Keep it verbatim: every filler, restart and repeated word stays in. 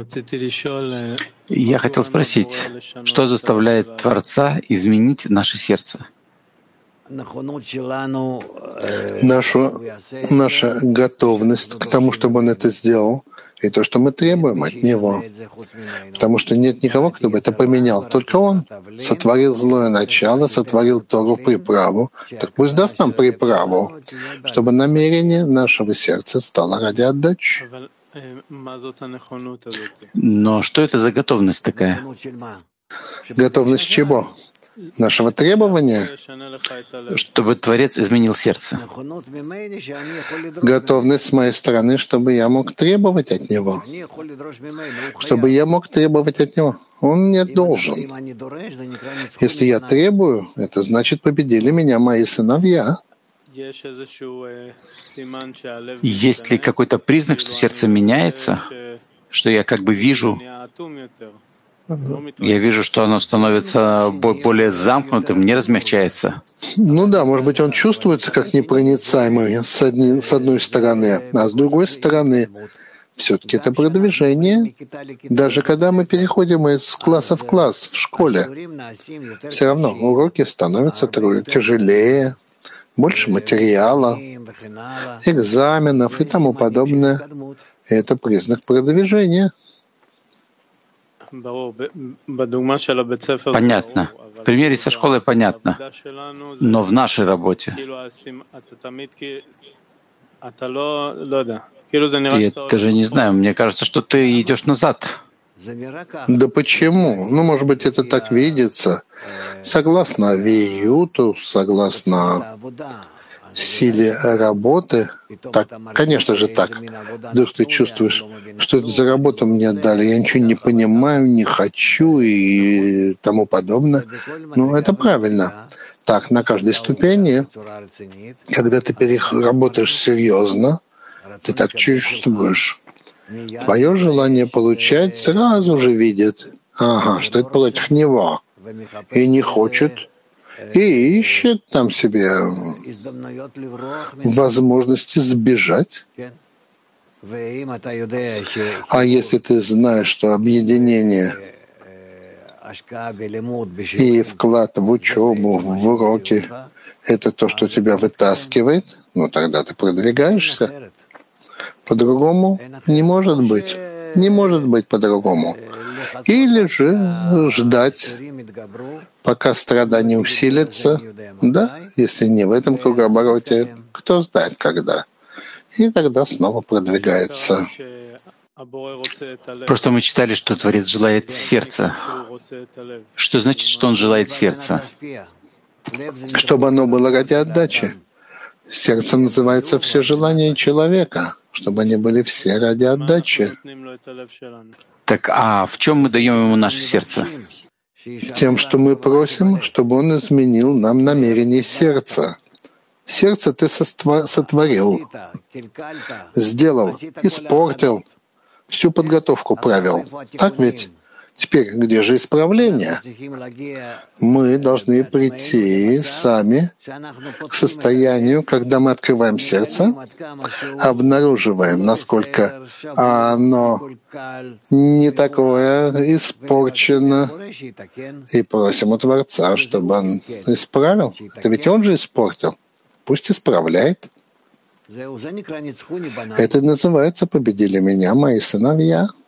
Я хотел спросить, что заставляет Творца изменить наше сердце? Нашу, наша готовность к тому, чтобы Он это сделал, и то, что мы требуем от Него. Потому что нет никого, кто бы это поменял. Только Он сотворил злое начало, сотворил Тору приправу. Так пусть даст нам приправу, чтобы намерение нашего сердца стало ради отдачи. Но что это за готовность такая? Готовность чего? Нашего требования? Чтобы Творец изменил сердце. Готовность с моей стороны, чтобы я мог требовать от Него. Чтобы я мог требовать от Него. Он мне должен. Если я требую, это значит, победили меня мои сыновья. Есть ли какой-то признак, что сердце меняется, что я как бы вижу? Я вижу, что оно становится более замкнутым, не размягчается. Ну да, может быть, он чувствуется как непроницаемый с, одни, с одной стороны, а с другой стороны, все-таки это продвижение. Даже когда мы переходим из класса в класс в школе, все равно уроки становятся тяжелее, больше материала, экзаменов и тому подобное. Это признак продвижения. Понятно. В примере со школой понятно. Но в нашей работе я даже не знаю, мне кажется, что ты идешь назад. Да почему? Ну, может быть, это так видится. Согласно Виюту, согласно силе работы, так, конечно же так. Вдруг ты чувствуешь, что это за работу мне отдали, я ничего не понимаю, не хочу и тому подобное. Ну, это правильно. Так, на каждой ступени, когда ты работаешь серьезно, ты так чувствуешь. Твое желание получать сразу же видит, ага, что это против него, и не хочет, и ищет там себе возможности сбежать. А если ты знаешь, что объединение и вклад в учебу, в уроки — это то, что тебя вытаскивает, ну тогда ты продвигаешься. По-другому не может быть. Не может быть по-другому. Или же ждать, пока страдания усилятся, да, если не в этом кругообороте, кто знает когда. И тогда снова продвигается. Просто мы читали, что Творец желает сердца. Что значит, что Он желает сердца? Чтобы оно было ради отдачи. Сердце называется все желания человека, чтобы они были все ради отдачи. Так, а в чем мы даем Ему наше сердце? Тем, что мы просим, чтобы Он изменил нам намерение сердца. Сердце ты сотворил, сделал, испортил, всю подготовку провел. Так ведь? Теперь где же исправление? Мы должны прийти сами к состоянию, когда мы открываем сердце, обнаруживаем, насколько оно не такое испорчено, и просим у Творца, чтобы Он исправил. Это ведь Он же испортил. Пусть исправляет. Это называется «победили меня мои сыновья».